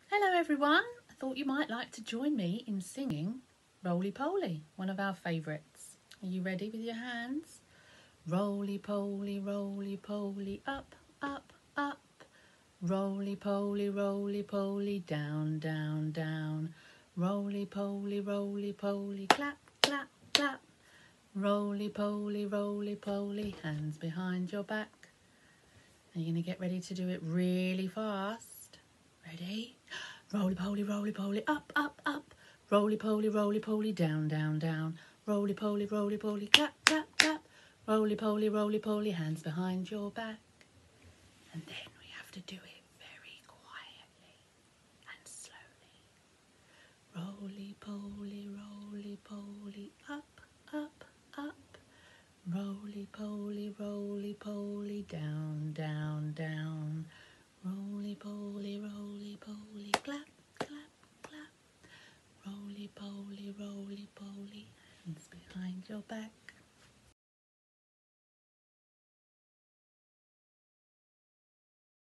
Hello everyone, I thought you might like to join me in singing Roly Poly, one of our favourites. Are you ready with your hands? Roly poly, up, up, up. Roly poly, down, down, down. Roly poly, clap, clap, clap. Roly poly, hands behind your back. Are you going to get ready to do it really fast? Ready? Roly poly, up, up, up. Roly poly, down, down, down. Roly poly, clap, clap, clap. Roly poly, hands behind your back. And then we have to do it very quietly and slowly. Roly poly, up, up, up. Roly poly, down, down, down. Roly poly, clap, clap, clap. Roly poly, hands behind your back.